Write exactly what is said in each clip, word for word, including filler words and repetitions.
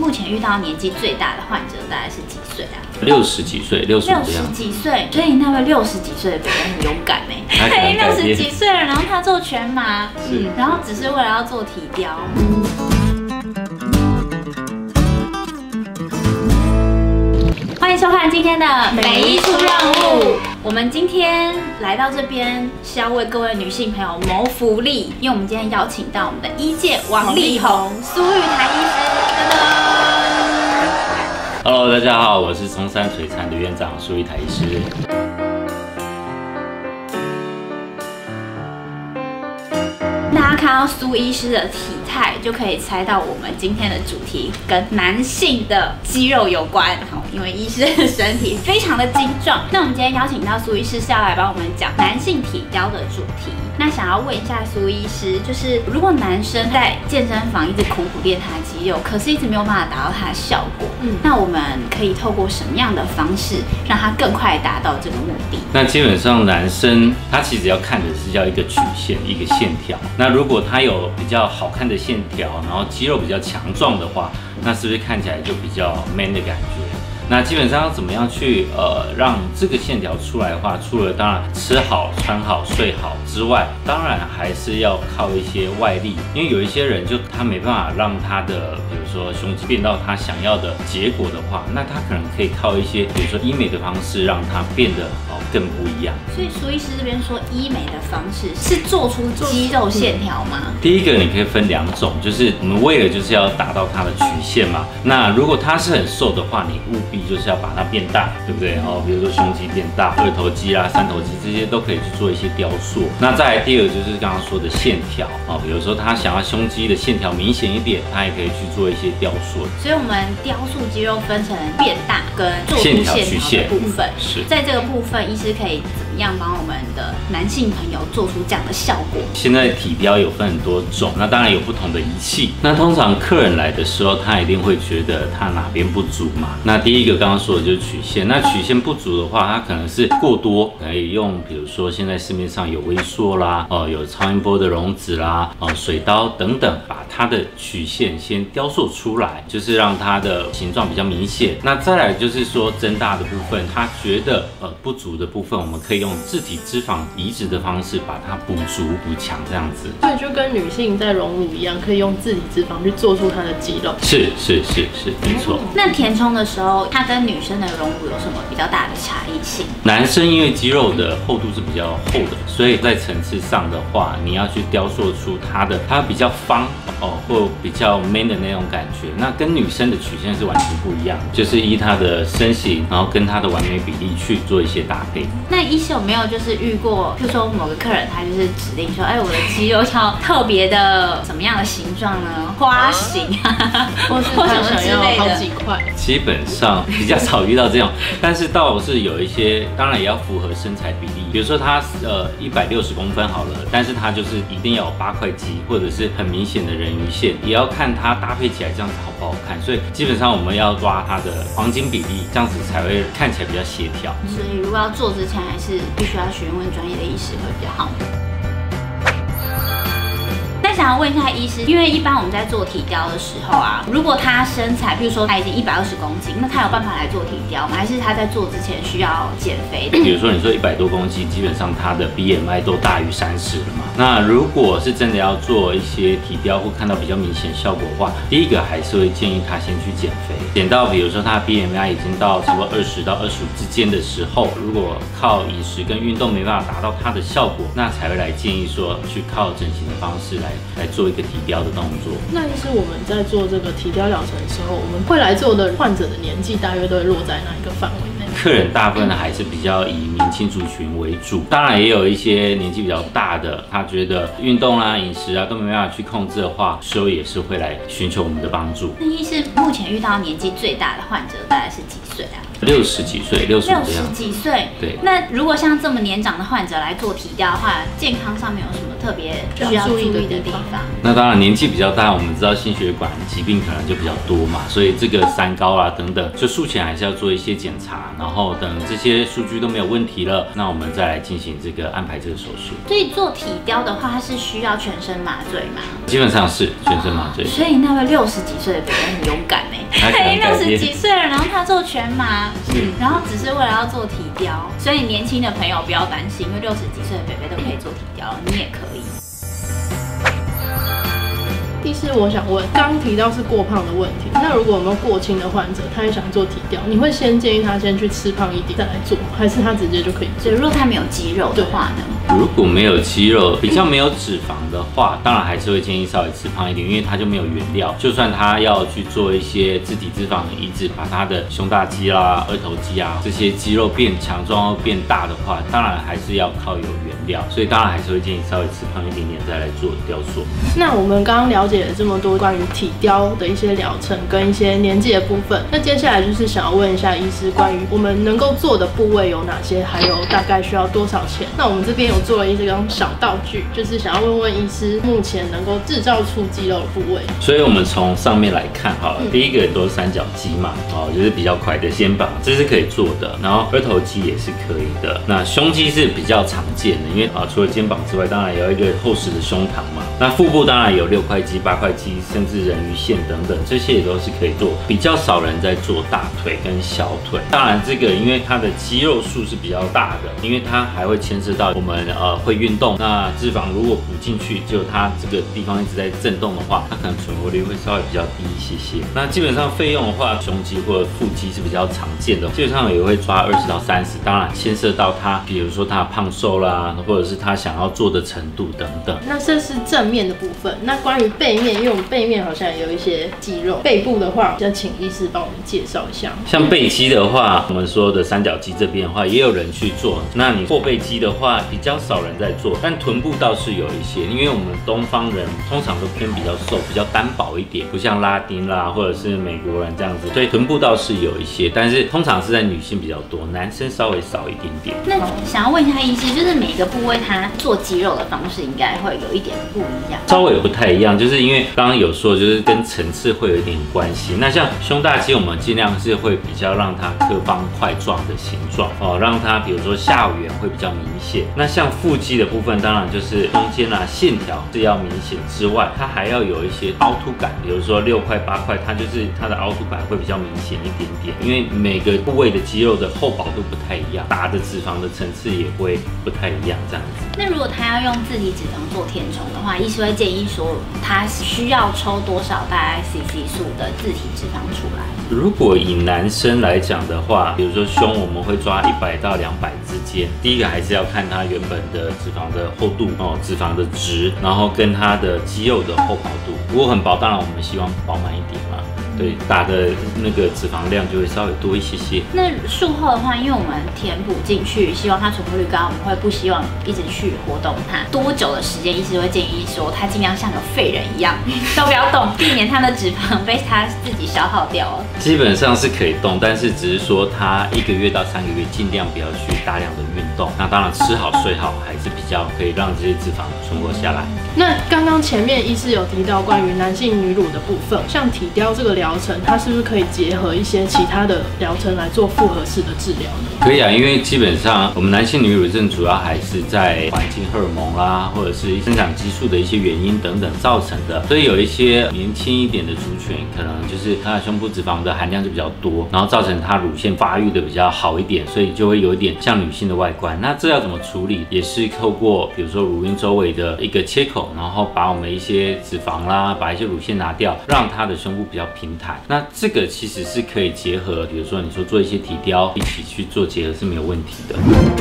目前遇到年纪最大的患者大概是几岁啊？ 六十几岁，六十六十几岁，所以那位六十几岁的哥哥很勇敢呢。嘿，六十几岁了，然后他做全麻，嗯，然后只是为了要做体雕。欢迎收看今天的美医出任务。我们今天来到这边是要为各位女性朋友谋福利，因为我们今天邀请到我们的医界王力宏、苏玉台医师。噔噔 Hello， 大家好，我是松山璀璨的院长苏玉台医师。 大家看到苏医师的体态，就可以猜到我们今天的主题跟男性的肌肉有关。好，因为医师的身体非常的精壮。那我们今天邀请到苏医师是要来帮我们讲男性体雕的主题。那想要问一下苏医师，就是如果男生在健身房一直苦苦练他的肌肉，可是一直没有办法达到他的效果，嗯，那我们可以透过什么样的方式让他更快达到这个目的？ 那基本上男生他其实要看的是叫一个曲线，一个线条。那如果他有比较好看的线条，然后肌肉比较强壮的话，那是不是看起来就比较 man 的感觉？那基本上要怎么样去呃让这个线条出来的话，除了当然吃好、穿好、睡好之外，当然还是要靠一些外力，因为有一些人就他没办法让他的比如说胸肌变到他想要的结果的话，那他可能可以靠一些比如说医美的方式让它变得哦更不一样。 所以苏医师这边说医美的方式是做出肌肉线条吗？ 第一个你可以分两种，就是我们为了就是要达到它的曲线嘛。那如果他是很瘦的话，你务必就是要把它变大，对不对？哦，比如说胸肌变大，二头肌啦、三头肌这些都可以去做一些雕塑。那再来第二个就是刚刚说的线条啊，比如说他想要胸肌的线条明显一点，他也可以去做一些雕塑。 所以我们雕塑肌肉分成变大跟做出线条的部分。 是， 在这个部分，医师可以怎么样帮我们的男性朋友做出这样的效果？ 现在体雕有分很多种，那当然有不同的仪器。那通常客人来的时候，他一定会觉得他哪边不足嘛。那第一个刚刚说的就是曲线，那曲线不足的话，它可能是过多，可以用比如说现在市面上有微缩啦，哦有超音波的溶脂啦，哦水刀等等，把它的曲线先雕塑出来，就是让它的形状比较明显。那再来就是说增大的部分，他觉得呃不足的部分，我们可以用自体脂肪移植的方式把它补足补强这样子。 所以就跟女性在隆乳一样，可以用自体脂肪去做出她的肌肉。 是是是是，没错。 那填充的时候，它跟女生的隆乳有什么比较大的差异性？ 男生因为肌肉的厚度是比较厚的，所以在层次上的话，你要去雕塑出它的它比较方哦，或比较 man 的那种感觉。那跟女生的曲线是完全不一样的，就是依她的身形，然后跟她的完美比例去做一些搭配。 那医师有没有就是遇过，譬如说某个客人他就是指定说，哎，我的肌肉要特别的什么样的形状呢？花形啊， 或是他想要好几块。 基本上比较少遇到这种，但是倒是有一些，当然也要符合身材比例。比如说他呃一百六十公分好了，但是他就是一定要有八块肌，或者是很明显的人鱼线，也要看他搭配起来这样子好不好看。所以基本上我们要抓他的黄金比例，这样子才会看起来比较协调。 所以如果要做之前，还是必须要询问专业的医师会比较好。想要问一下医师，因为一般我们在做体雕的时候啊，如果他身材，比如说他已经一百二十公斤，那他有办法来做体雕吗？还是他在做之前需要减肥的？ 比如说你说一百多公斤，基本上他的 B M I 都大于三十了嘛。那如果是真的要做一些体雕或看到比较明显效果的话，第一个还是会建议他先去减肥，减到比如说他的 B M I 已经到差不多二十到二十五之间的时候，如果靠饮食跟运动没办法达到他的效果，那才会来建议说去靠整形的方式来。来做一个体雕的动作。 那医师，我们在做这个体雕疗程的时候，我们会来做的患者的年纪大约都会落在哪一个范围内？ 客人大部分还是比较以年轻族群为主，当然也有一些年纪比较大的，他觉得运动啊、饮食啊都没办法去控制的话，时候也是会来寻求我们的帮助。 那医师目前遇到年纪最大的患者大概是几岁啊？ 六十几岁，六十六十几岁。 对。 那如果像这么年长的患者来做体雕的话，健康上面有什么特别需要注意的地方？ 那当然年纪比较大，我们知道心血管疾病可能就比较多嘛，所以这个三高啊等等，就术前还是要做一些检查，然后等这些数据都没有问题了，那我们再来进行这个安排这个手术。 所以做体雕的话，它是需要全身麻醉吗？ 基本上是全身麻醉。 所以那位六十几岁的哥哥很勇敢哎。 他可能六改变十几岁了，然后他做全麻， 是然后只是为了要做体雕，所以年轻的朋友不要担心，因为六十几岁的北北都可以做体雕，你也可以。 医师，我想问，刚提到是过胖的问题，那如果有没有过轻的患者，他也想做体雕，你会先建议他先去吃胖一点再来做吗？还是他直接就可以做？ 所以如果他没有肌肉的话呢？ 如果没有肌肉，比较没有脂肪的话，当然还是会建议稍微吃胖一点，因为它就没有原料。就算他要去做一些自体脂肪的移植，把他的胸大肌啦、二头肌啊这些肌肉变强壮或变大的话，当然还是要靠有原料。所以当然还是会建议稍微吃胖一点点再来做雕塑。 那我们刚刚了解了这么多关于体雕的一些疗程跟一些年纪的部分，那接下来就是想要问一下医师，关于我们能够做的部位有哪些，还有大概需要多少钱？那我们这边有做了一种小道具，就是想要问问医师，目前能够制造出肌肉的部位。 所以我们从上面来看好了，嗯、第一个都是三角肌嘛，哦，就是比较快的肩膀，这是可以做的，然后二头肌也是可以的。那胸肌是比较常见的，因为啊，除了肩膀之外，当然也有一个厚实的胸膛嘛。那腹部当然有六块肌、八块肌，甚至人鱼线等等，这些也都是可以做。比较少人在做大腿跟小腿。当然，这个因为它的肌肉数是比较大的，因为它还会牵涉到我们呃会运动。那脂肪如果补进去，就它这个地方一直在震动的话，它可能存活率会稍微比较低一些些。那基本上费用的话，胸肌或者腹肌是比较常见的，基本上也会抓二十到三十。当然牵涉到它，比如说它胖瘦啦，或者是它想要做的程度等等。 那这是正面的部分。那关于背面，因为我们背面好像也有一些肌肉，背部的话，就请医师帮我们介绍一下。 像背肌的话，我们说的三角肌这边的话，也有人去做。那你后背肌的话，比较少人在做，但臀部倒是有一些，因为我们东方人通常都偏比较瘦，比较单薄一点，不像拉丁啦或者是美国人这样子，所以臀部倒是有一些，但是通常是在女性比较多，男生稍微少一点点。 那想要问一下医师，就是每个部位它做肌肉的方式应该会有一点不一样， 稍微不太一样，就是因为刚刚有说，就是跟层次会有一点关系。那像胸大肌，我们尽量是会比较让它刻方块状的形状哦，让它比如说下缘会比较明显。那像腹肌的部分，当然就是中间啊线条是要明显之外，它还要有一些凹凸感，比如说六块八块，它就是它的凹凸感会比较明显一点点。因为每个部位的肌肉的厚薄度不太一样，打的脂肪的层次也会不太一样，这样子。 那如果他要用自体脂肪做填充的话，医师会建议说他需要抽多少大概 C C 数的自体脂肪出来？ 如果以男生来讲的话，比如说胸，我们会抓一百到两百之间。第一个还是要看它原本的脂肪的厚度哦，脂肪的值，然后跟它的肌肉的厚薄度。如果很薄，当然我们希望饱满一点嘛。对，打的那个脂肪量就会稍微多一些些。 那术后的话，因为我们填补进去，希望它存活率高，我们会不希望一直去活动它。多久的时间，医师会建议说，他尽量像个废人一样，都不要动，避免他的脂肪被他自己消耗掉了。 基本上是可以动，但是只是说他一个月到三个月尽量不要去大量的运动。那当然吃好睡好还是比较可以让这些脂肪存活下来。 那刚刚前面医师有提到关于男性女乳的部分，像体雕这个疗程，它是不是可以结合一些其他的疗程来做复合式的治疗呢？ 可以啊，因为基本上我们男性女乳症主要还是在环境荷尔蒙啦，或者是生长激素的一些原因等等造成的，所以有一些年轻一点的族群，可能就是他的胸部脂肪的含量就比较多，然后造成他乳腺发育的比较好一点，所以就会有一点像女性的外观。那这要怎么处理？也是透过比如说乳晕周围的一个切口，然后把我们一些脂肪啦，把一些乳腺拿掉，让他的胸部比较平坦。那这个其实是可以结合，比如说你说做一些体雕，一起去做结合是没有问题的。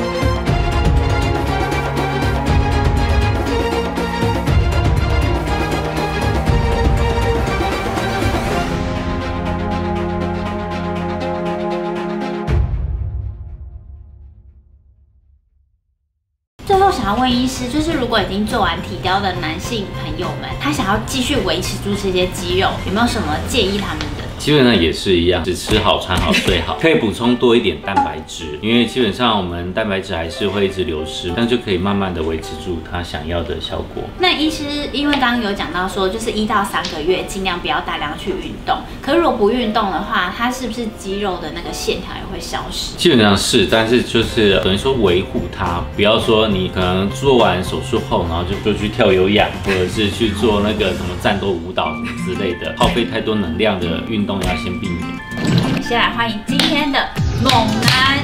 最后想要问医师，就是如果已经做完体雕的男性朋友们，他想要继续维持住这些肌肉，有没有什么建议他们的？ 基本上也是一样，只吃好、穿好、睡好，可以补充多一点蛋白质，因为基本上我们蛋白质还是会一直流失，但就可以慢慢的维持住它想要的效果。 那医师因为刚刚有讲到说，就是一到三个月尽量不要大量去运动，可是如果不运动的话，它是不是肌肉的那个线条也会消失？ 基本上是，但是就是等于说维护它，不要说你可能做完手术后，然后就就去跳有氧，或者是去做那个什么战斗舞蹈什么之类的，耗费太多能量的运动。 动要先避免。 我们先来欢迎今天的猛男。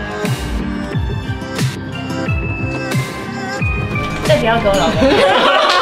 再不要给我老公。